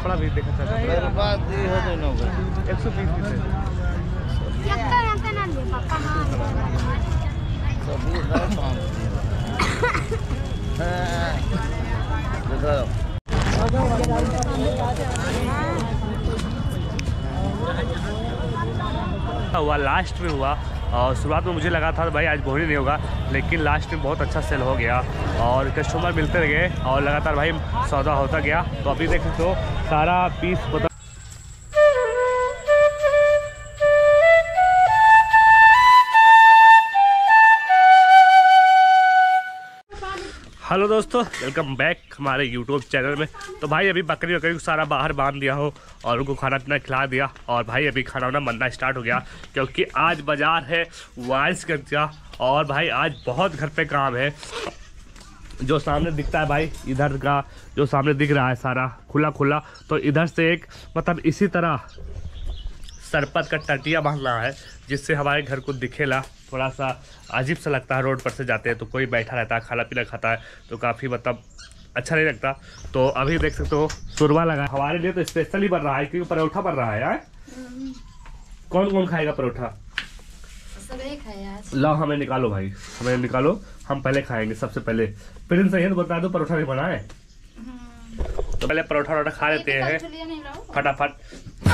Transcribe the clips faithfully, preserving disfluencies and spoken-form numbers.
कपड़ा भी देखा था एक सौ बीस हुआ लास्ट में हुआ। और शुरुआत में मुझे लगा था भाई आज बोनी नहीं होगा, लेकिन लास्ट में बहुत अच्छा सेल हो गया और कस्टमर मिलते गए और लगातार भाई सौदा होता गया। तो अभी देख सकते हो सारा पीस पता। हेलो दोस्तों, वेलकम बैक हमारे यूट्यूब चैनल में। तो भाई अभी बकरी बकरी को सारा बाहर बांध दिया हो और उनको खाना पीना खिला दिया और भाई अभी खाना वाना बनना स्टार्ट हो गया, क्योंकि आज बाजार है वारिसगंज का। और भाई आज बहुत घर पे काम है। जो सामने दिखता है भाई, इधर का जो सामने दिख रहा है सारा खुला खुला, तो इधर से एक मतलब इसी तरह सरपत का टटिया बांधना है, जिससे हमारे घर को दिखेला। थोड़ा सा अजीब सा लगता है, रोड पर से जाते हैं तो कोई बैठा रहता है खाना पीना खाता है तो काफ़ी मतलब अच्छा नहीं लगता। तो अभी देख सकते हो सुरवा लगा हमारे लिए, तो स्पेशली बन रहा है क्योंकि परोठा बन रहा है यार। कौन कौन खाएगा परोठा? लो हमें निकालो भाई, हमें निकालो, हम पहले खाएंगे सबसे पहले। प्रिंस सही तो बता दो परोठा नहीं बना है तो पहले परोठा वरोठा खा लेते हैं फटाफट।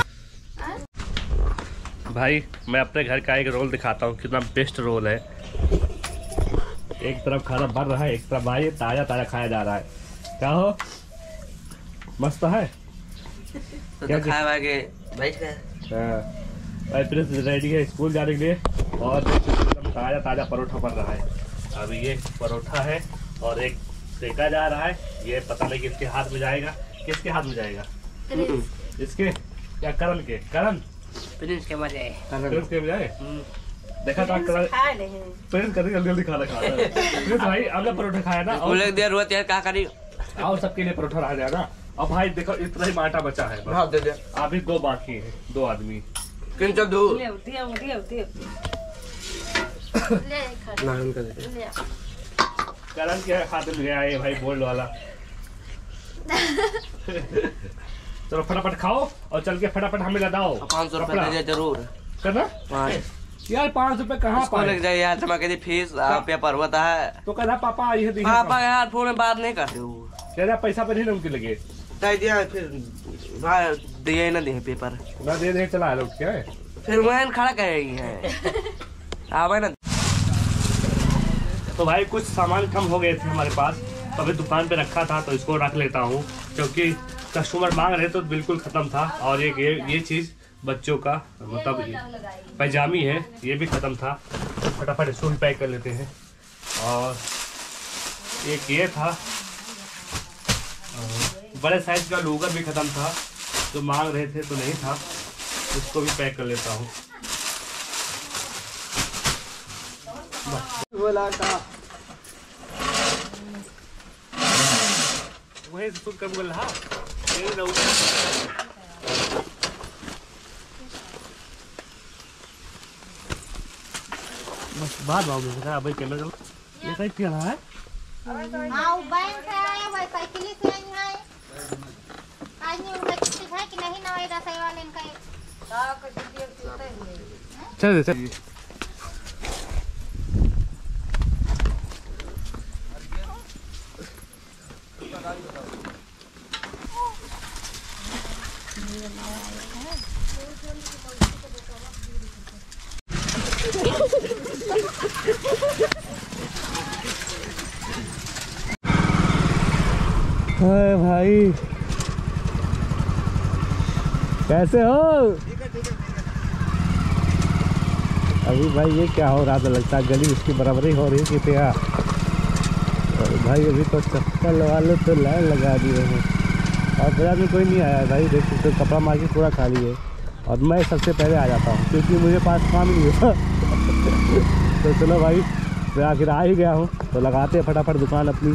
भाई मैं अपने घर का एक रोल दिखाता हूँ, कितना बेस्ट रोल है। एक तरफ खाना बन रहा है, एक तरफ भाई ताजा ताजा खाया जा रहा है। क्या हो मस्त है तो क्या तो खाया के बैठ गए। भाई प्रिंस रेडी है स्कूल जाने के लिए और एकदम ताजा ताजा परोठा बन रहा है। अभी ये परोठा है और एक सेका जा रहा है, ये पता नहीं किसके हाथ में जाएगा। किसके हाथ में जाएगा? इसके या करण के? करण प्रिंस के मजे प्रिंस के बजाय देखा था करण प्रिंस कर जल्दी जल्दी खाना खा रहा है। प्रिंस भाई आपने परोठा खाया ना और एक देर रोते हैं क्या करी और सबके लिए परोठा रह जाएगा। अब भाई देखो इतना ही आटा बचा है, हाँ दे दे। अभी दो बाकी है, दो आदमी किन चल दो ले उठिए उठिए उठिए ना उनका दे दे। करण के हाथ में गया है भाई बोल्ड वाला। चलो फटाफट खाओ और चल के फटाफट हमें लदाओ। पाँच सौ रुपए दे जरूर करना यार। पाँच रुपए कहाँ पाए लग जाए यार, जमा के फीस पेपर होता है तो कहना पापा ये दिया पापा यार फोन में बात नहीं करते हो। तेरा पैसा पर ही ना उनके लगे दे दिया फिर भाई दिए ना दिए पेपर ना दे दे चला लोग क्या है फिर वह खड़ा करेगी है आवे ना। तो भाई कुछ सामान कम हो गए थे हमारे पास, तो अभी दुकान पे रखा था तो इसको रख लेता हूँ, क्योंकि कस्टमर मांग रहे तो बिल्कुल ख़त्म था। और एक ये ये चीज़ बच्चों का मतलब पैजामी है, ये भी ख़त्म था। तो फटाफट इसको भी पैक कर लेते हैं। और एक ये था बड़े साइज का लोगर भी ख़त्म था, जो मांग रहे थे तो नहीं था, इसको भी पैक कर लेता हूँ। बोला का वही सुन कर बोल रहा बस बात बाबू ने कहा भाई कैमरा ये साइड क्या है? हाँ बैंक से आए हुए साइकिल से आई है। आज नहीं उनका किसी है कि नहीं ना वाला सही वाले इनका चल चल हाय भाई कैसे हो? अभी भाई ये क्या हो रहा था, लगता है गली उसकी बराबरी हो रही थी यार। भाई अभी तो चप्पल वाले तो लाइन लगा दिए हैं और बाजार में कोई नहीं आया भाई। देख सकते हो कपड़ा मार्केट पूरा खाली है और मैं सबसे पहले आ जाता हूँ क्योंकि मुझे पास काम नहीं है। तो चलो भाई मैं आखिर आ ही गया हूँ, तो लगाते हैं फटाफट दुकान अपनी।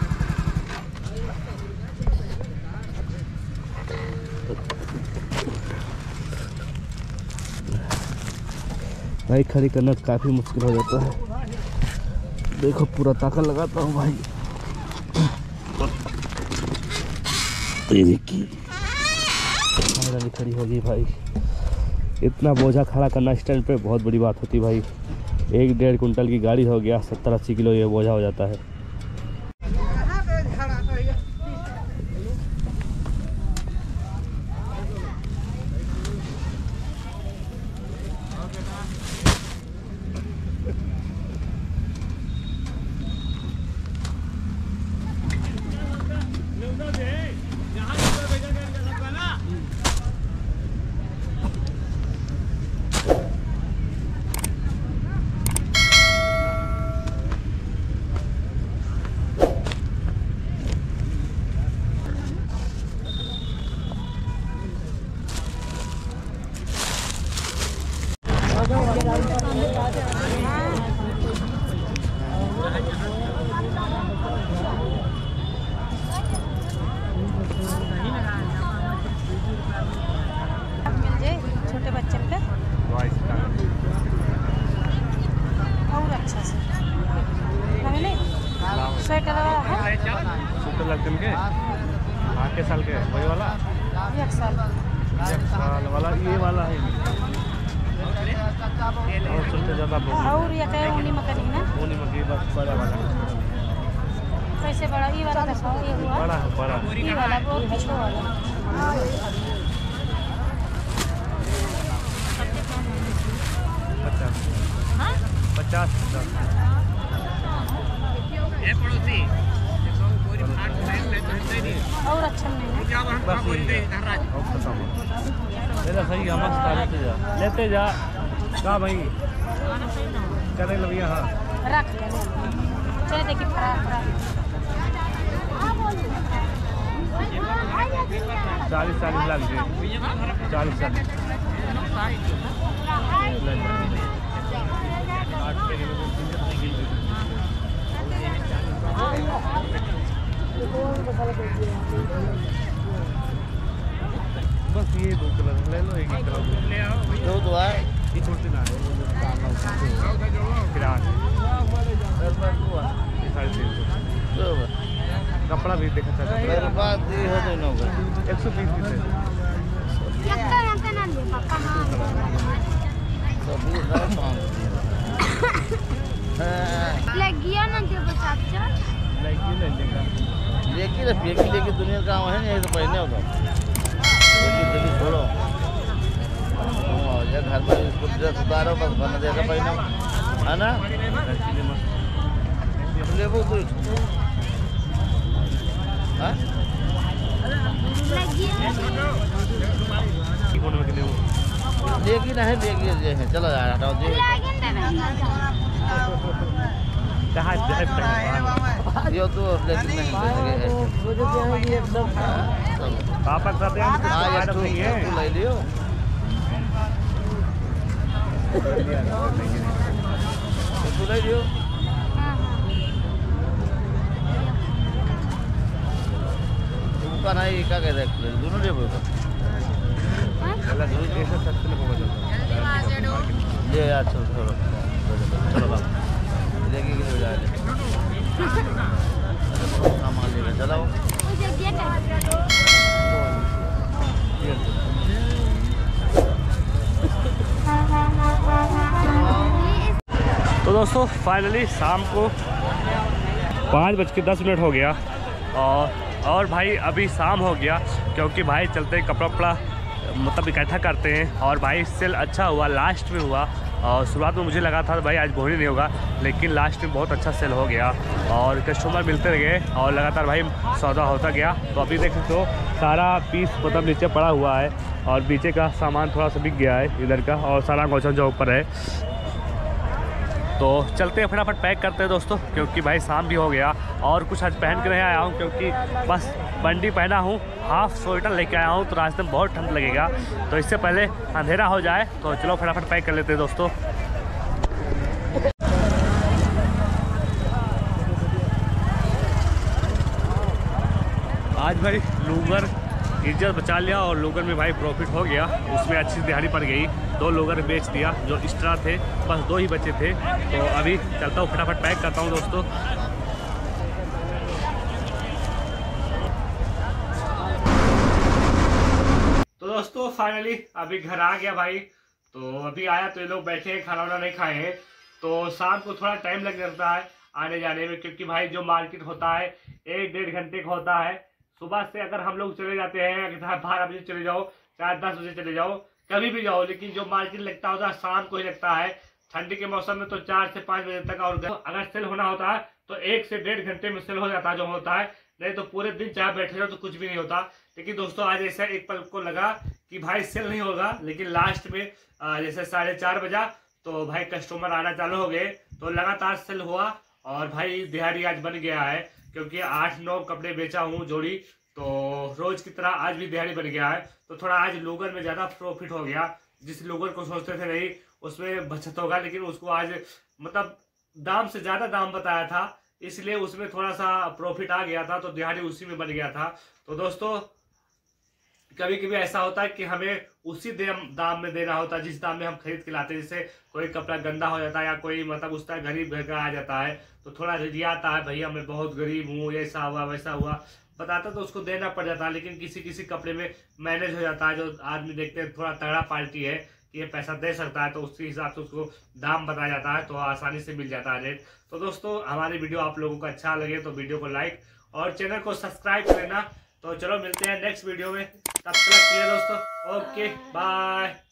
भाई खड़ी करना काफ़ी मुश्किल हो जाता है। देखो पूरा ताकत लगाता हूँ भाई। ये देखिए फाइनली खड़ी होगी भाई। इतना बोझा खड़ा करना स्टैंड पे बहुत बड़ी बात होती है भाई। एक डेढ़ कुंटल की गाड़ी हो गया, सत्तर अस्सी किलो ये बोझा हो जाता है। छोटे बच्चे पे और अच्छा से स्वेटर है सत्तर लाख के आठ के साल के वही वाला एक साल एक साल वाला ये वाला है और सबसे ज़्यादा और ये कहे ऊनी मकनी ना ऊनी मकनी बस बड़ा वाला कैसे बड़ा ये वाला दिखाओ ये हुआ बड़ा है बड़ा ये वाला बहुत अच्छा वाला पचास हाँ पचास पचास और अच्छा नहीं है बस यही है और खत्म मेरा सही है मस्त लेते जा लेते जा कहाँ भाई करे लो यहाँ रख ले चले देखिए फरा फरा चालीस चालीस लाख दे चालीस चालीस बस ये दो कलर ले लो एक ही कलर ले आओ दो दो है ये छोटी ना है किरान ये साढ़े तीन सौ कपड़ा भी देखा था मेरे पास दी है तो नौ एक सौ बीस की लगिया ना जो बच्चा लगी ले लेगा लेकिन फेंकी लेके दुनिया का काम है नहीं तो पहले होगा लेकिन लेकिन छोड़ो या घर में इसको ड्रेस उतारो बस बना देगा पहले है ना ले वो तो हाँ लेकिन है लेकिन है चलो यार हटाओ दे ये तो लेकिन नहीं पापा कहते हैं हाँ यार तू नहीं है ले लियो तू ले लियो का नहीं क्या कहते हैं दोनों ले बोलो ऐसा सस्ते में होगा ले यार चलो चलो चलो बाबा लेके के ले जाए सामान लेके चलाओ तो दोस्तों फाइनली शाम को पाँच बज के दस मिनट हो गया और और भाई अभी शाम हो गया क्योंकि भाई चलते कपड़ा वपड़ा मतलब इकट्ठा करते हैं और भाई सेल अच्छा हुआ लास्ट में हुआ और शुरुआत में मुझे लगा था भाई आज बोनी नहीं होगा लेकिन लास्ट में बहुत अच्छा सेल हो गया और कस्टमर मिलते गए और लगातार भाई सौदा होता गया। तो अभी देखें तो सारा पीस मतलब नीचे पड़ा हुआ है और नीचे का सामान थोड़ा सा बिक गया है इधर का और सारा गोचन जो ऊपर है। तो चलते हैं फटाफट पैक करते हैं दोस्तों क्योंकि भाई शाम भी हो गया और कुछ आज पहन के नहीं आया हूँ क्योंकि बस बंडी पहना हूँ हाफ स्वेटर लेके आया हूँ तो रास्ते में बहुत ठंड लगेगा तो इससे पहले अंधेरा हो जाए तो चलो फटाफट पैक कर लेते हैं दोस्तों। आज भाई लोगर इज्जत बचा लिया और लोगर में भाई प्रॉफिट हो गया उसमें अच्छी दिहाड़ी पड़ गई दो लोगर बेच दिया जो एक्स्ट्रा थे बस दो ही बचे थे। तो अभी चलता हूँ फटाफट पैक करता हूँ दोस्तों। तो दोस्तों फाइनली अभी घर आ गया भाई। तो अभी आया तो ये लोग बैठे हैं, खाना वाना नहीं खाए हैं। तो शाम को थोड़ा टाइम लग जाता है आने जाने में, क्योंकि भाई जो मार्केट होता है एक डेढ़ घंटे का होता है। सुबह से अगर हम लोग चले जाते हैं, चाहे बारह बजे चले जाओ चाहे दस बजे चले जाओ, कभी भी जाओ, लेकिन जो मार्केट लगता होता है शाम को ही लगता है। ठंडी के मौसम में तो चार से पाँच बजे तक, और अगर सेल होना होता है तो एक से डेढ़ घंटे में सेल हो जाता है जो होता है, नहीं तो पूरे दिन चाहे बैठे रहो तो कुछ भी नहीं होता। लेकिन दोस्तों आज ऐसा एक पल को लगा कि भाई सेल नहीं होगा, लेकिन लास्ट में जैसे साढ़े चार बजा तो भाई कस्टमर आना चालू हो गए, तो लगातार सेल हुआ। और भाई दिहाड़ी आज बन गया है, क्योंकि आठ नौ कपड़े बेचा हूँ जोड़ी, तो रोज की तरह आज भी दिहाड़ी बन गया है। तो थोड़ा आज लोगन में ज्यादा प्रॉफिट हो गया। जिस लोगन को सोचते थे नहीं उसमें बचत होगा, लेकिन उसको आज मतलब दाम से ज्यादा दाम बताया था, इसलिए उसमें थोड़ा सा प्रॉफिट आ गया था, तो दिहाड़ी उसी में बन गया था। तो दोस्तों कभी कभी ऐसा होता है कि हमें उसी दाम में देना होता है जिस दाम में हम खरीद के लाते हैं। जैसे कोई कपड़ा गंदा हो जाता है या कोई मतलब उस तरह गरीब घर का आ जाता है, तो थोड़ा रिझियाता है, भैया मैं बहुत गरीब हूँ, ऐसा हुआ वैसा हुआ बताता तो उसको देना पड़ जाता है। लेकिन किसी किसी कपड़े में मैनेज हो जाता है, जो आदमी देखते हैं थोड़ा तगड़ा पार्टी है कि ये पैसा दे सकता है, तो उसके हिसाब से उसको दाम बताया जाता है, तो आसानी से मिल जाता है रेट। तो दोस्तों हमारी वीडियो आप लोगों को अच्छा लगे तो वीडियो को लाइक और चैनल को सब्सक्राइब कर लेना। तो चलो मिलते हैं नेक्स्ट वीडियो में, तब तक के लिए दोस्तों ओके बाय।